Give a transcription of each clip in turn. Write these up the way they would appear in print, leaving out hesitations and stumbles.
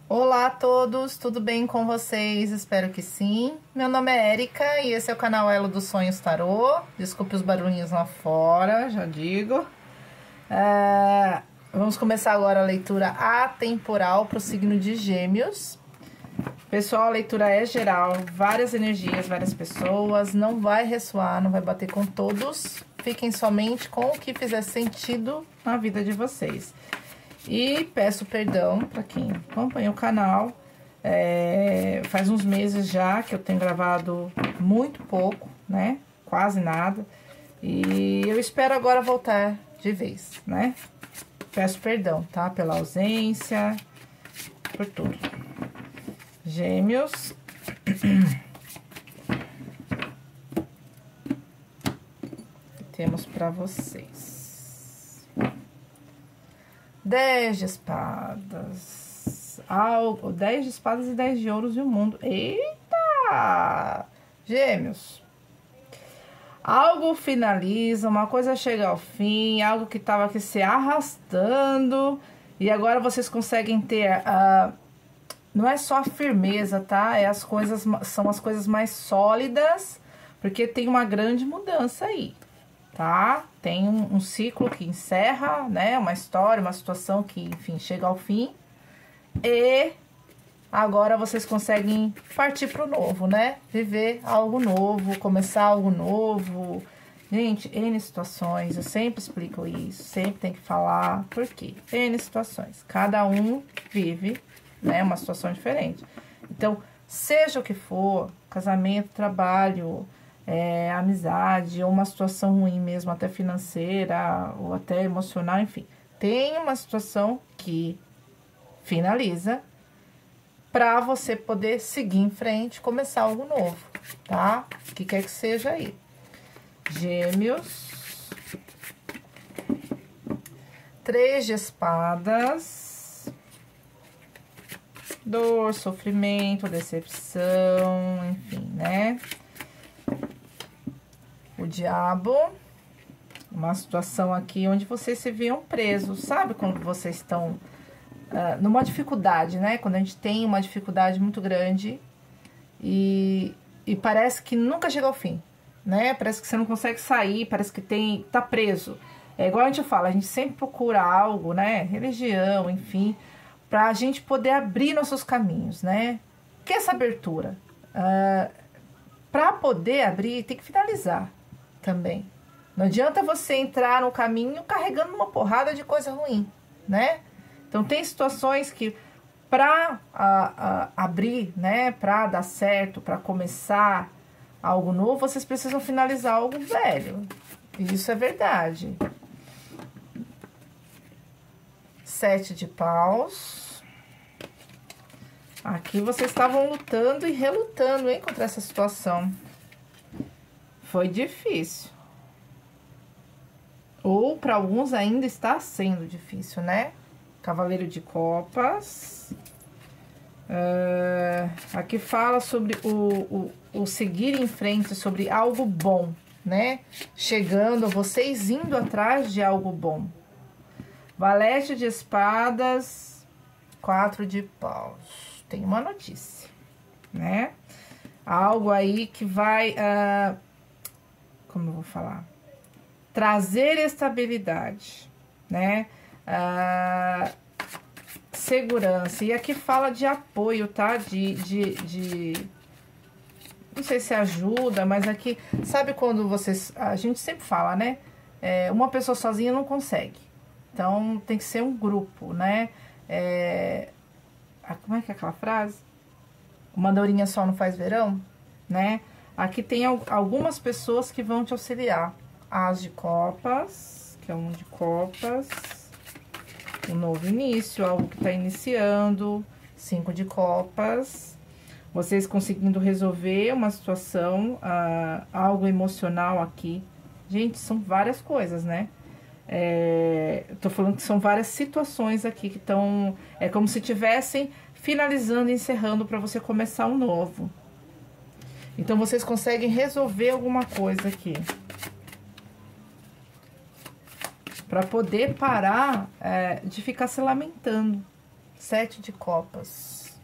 Olá a todos, tudo bem com vocês? Espero que sim. Meu nome é Érica e esse é o canal Elo dos Sonhos Tarô. Desculpe os barulhinhos lá fora, já digo. Vamos começar agora a leitura atemporal para o signo de Gêmeos. Pessoal, a leitura é geral, várias energias, várias pessoas, não vai ressoar, não vai bater com todos. Fiquem somente com o que fizer sentido na vida de vocês. E peço perdão para quem acompanha o canal. Faz uns meses já que eu tenho gravado muito pouco, né? Quase nada. E eu espero agora voltar de vez, né? Peço perdão, tá? Pela ausência, por tudo. Gêmeos. Temos para vocês 10 de espadas, 10 de espadas e 10 de ouros e o mundo. Eita! Gêmeos. Algo finaliza, uma coisa chega ao fim, algo que estava aqui se arrastando, e agora vocês conseguem ter, não é só a firmeza, tá? São as coisas mais sólidas, porque tem uma grande mudança aí. Tá? Tem um ciclo que encerra, né? Uma história, uma situação que, enfim, chega ao fim. E agora vocês conseguem partir para o novo, né? Viver algo novo, começar algo novo. Gente, N situações, eu sempre explico isso, sempre tem que falar. Por quê? N situações. Cada um vive, né? Uma situação diferente. Então, seja o que for, casamento, trabalho, amizade, ou uma situação ruim mesmo, até financeira, ou até emocional, enfim. Tem uma situação que finaliza para você poder seguir em frente, começar algo novo, tá? O que quer que seja aí. Gêmeos. 3 de espadas. Dor, sofrimento, decepção, enfim, né? O diabo, uma situação aqui onde vocês se viam presos, sabe? Quando vocês estão numa dificuldade, né? Quando a gente tem uma dificuldade muito grande e parece que nunca chega ao fim, né? Parece que você não consegue sair, parece que tá preso. É igual a gente fala, a gente sempre procura algo, né? Religião, enfim, pra gente poder abrir nossos caminhos, né? Que é essa abertura? Pra poder abrir, tem que finalizar também. Não adianta você entrar no caminho carregando uma porrada de coisa ruim, né? Então tem situações que para abrir, né, para dar certo, para começar algo novo, vocês precisam finalizar algo velho. E isso é verdade. 7 de paus. Aqui vocês estavam lutando e relutando, hein, contra essa situação. Foi difícil. Ou para alguns ainda está sendo difícil, né? Cavaleiro de Copas. Aqui fala sobre o seguir em frente, sobre algo bom, né? Chegando, vocês indo atrás de algo bom. Valete de espadas, 4 de paus. Tem uma notícia, né? Algo aí que vai... como eu vou falar? Trazer estabilidade, né? Segurança. E aqui fala de apoio, tá? Não sei se ajuda, mas aqui... Sabe quando vocês... A gente sempre fala, né? Uma pessoa sozinha não consegue. Então, tem que ser um grupo, né? Como é que é aquela frase? Uma andorinha só não faz verão, né? Aqui tem algumas pessoas que vão te auxiliar. As de copas, que é um de copas. Um novo início, algo que está iniciando. 5 de copas. Vocês conseguindo resolver uma situação, algo emocional aqui. Gente, são várias coisas, né? Eu tô falando que são várias situações aqui que estão... É como se estivessem finalizando e encerrando para você começar um novo. Então, vocês conseguem resolver alguma coisa aqui. Para poder parar de ficar se lamentando, 7 de copas.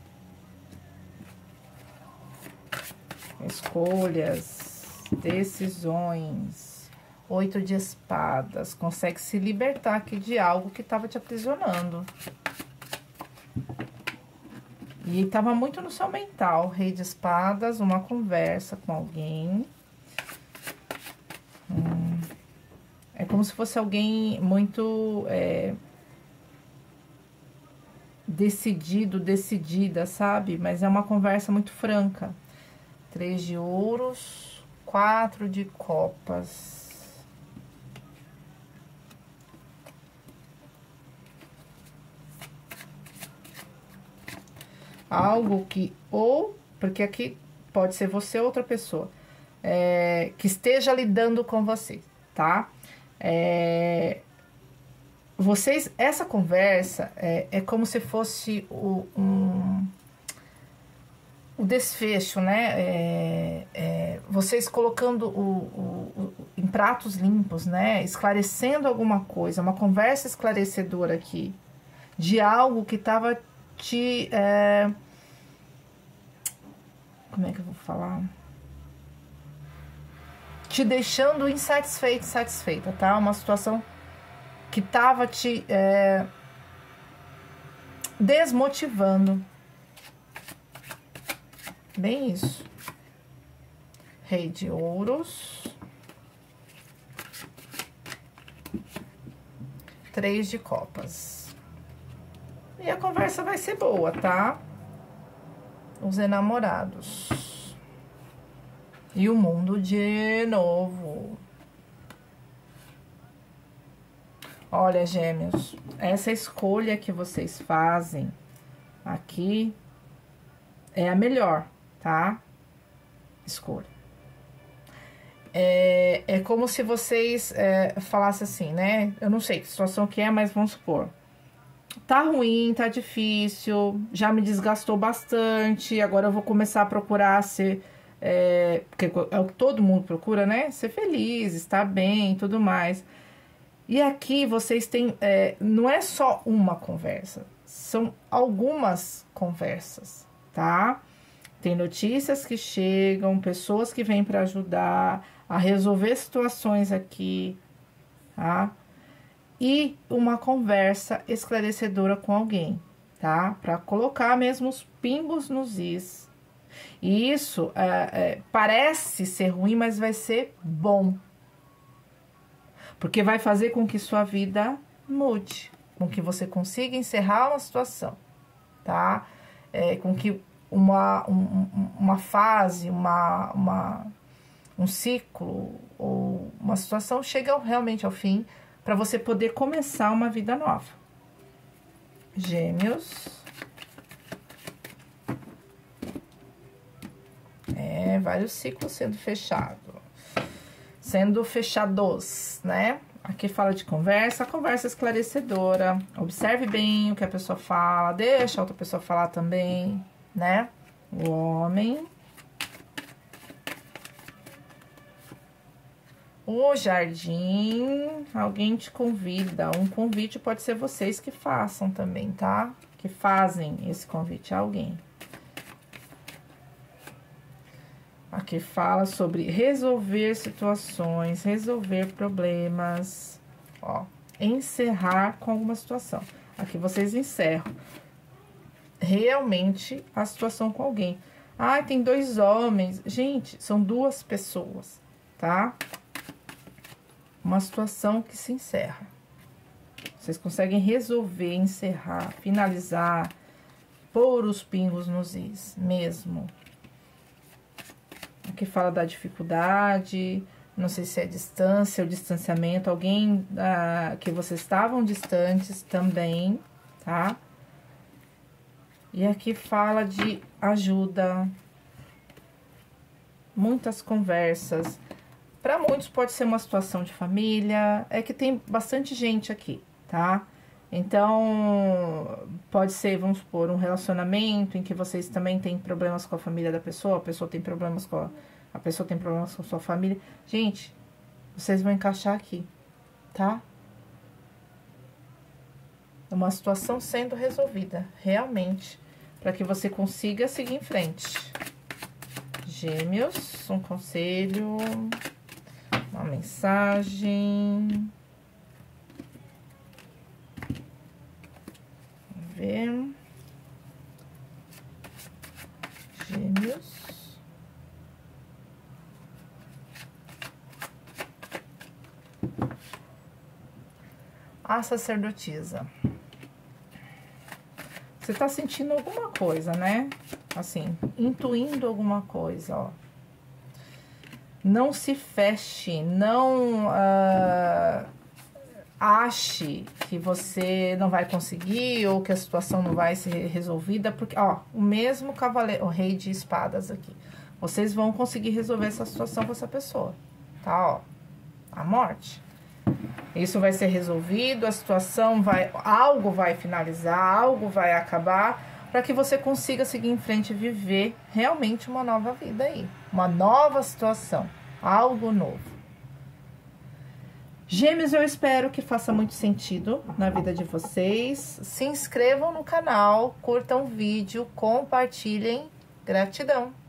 Escolhas, decisões. 8 de espadas. Consegue se libertar aqui de algo que estava te aprisionando. E estava muito no seu mental. Rei de espadas, uma conversa com alguém. É como se fosse alguém muito decidido, decidida, sabe? Mas é uma conversa muito franca. 3 de ouros, 4 de copas. Algo que, ou, porque aqui pode ser você ou outra pessoa, que esteja lidando com você, tá? Vocês, essa conversa é como se fosse o desfecho, né? Vocês colocando em pratos limpos, né? Esclarecendo alguma coisa, uma conversa esclarecedora aqui, de algo que estava te... como é que eu vou falar? Te deixando insatisfeito, satisfeita, tá? Uma situação que tava te desmotivando. Bem isso. Rei de ouros. 3 de copas. E a conversa vai ser boa, tá? Os enamorados. E o mundo de novo. Olha, gêmeos, essa escolha que vocês fazem aqui é a melhor, tá? Escolha. É como se vocês falassem assim, né? Eu não sei que situação que é, mas vamos supor. Tá ruim, tá difícil, já me desgastou bastante, agora eu vou começar a procurar ser... porque é o que todo mundo procura, né? Ser feliz, estar bem e tudo mais. E aqui vocês têm... não é só uma conversa, são algumas conversas, tá? Tem notícias que chegam, pessoas que vêm para ajudar a resolver situações aqui, tá? E uma conversa esclarecedora com alguém, tá? Para colocar mesmo os pingos nos is. E isso parece ser ruim, mas vai ser bom. Porque vai fazer com que sua vida mude, com que você consiga encerrar uma situação, tá? Com que uma fase, um ciclo ou uma situação chegue realmente ao fim, para você poder começar uma vida nova. Gêmeos. Vários ciclos sendo fechados. Sendo fechados, né? Aqui fala de conversa esclarecedora. Observe bem o que a pessoa fala, deixa a outra pessoa falar também, né? O homem. O jardim, alguém te convida. Um convite pode ser vocês que façam também, tá? Que fazem esse convite a alguém. Aqui fala sobre resolver situações, resolver problemas, ó, encerrar com alguma situação. Aqui vocês encerram realmente a situação com alguém. Ah, tem 2 homens. Gente, são 2 pessoas, tá? Uma situação que se encerra. Vocês conseguem resolver, encerrar, finalizar, pôr os pingos nos is mesmo. Aqui fala da dificuldade, não sei se é distância ou distanciamento, alguém que vocês estavam distantes também, tá? E aqui fala de ajuda, muitas conversas. Para muitos pode ser uma situação de família, é que tem bastante gente aqui, tá? Então, pode ser, vamos supor, um relacionamento em que vocês também têm problemas com a família da pessoa, a pessoa tem problemas com a pessoa tem problemas com a sua família. Gente, vocês vão encaixar aqui, tá? uma situação sendo resolvida, realmente, para que você consiga seguir em frente. Gêmeos, um conselho, uma mensagem. Vamos ver. Gêmeos. A sacerdotisa. Você tá sentindo alguma coisa, né? Assim, intuindo alguma coisa, ó. Não se feche, não ache que você não vai conseguir ou que a situação não vai ser resolvida, porque, ó, o mesmo cavaleiro, o rei de espadas aqui. Vocês vão conseguir resolver essa situação com essa pessoa, tá, ó. A morte. Isso vai ser resolvido, a situação algo vai finalizar, algo vai acabar, para que você consiga seguir em frente e viver realmente uma nova vida aí. Uma nova situação, algo novo. Gêmeos, eu espero que faça muito sentido na vida de vocês. Se inscrevam no canal, curtam o vídeo, compartilhem. Gratidão!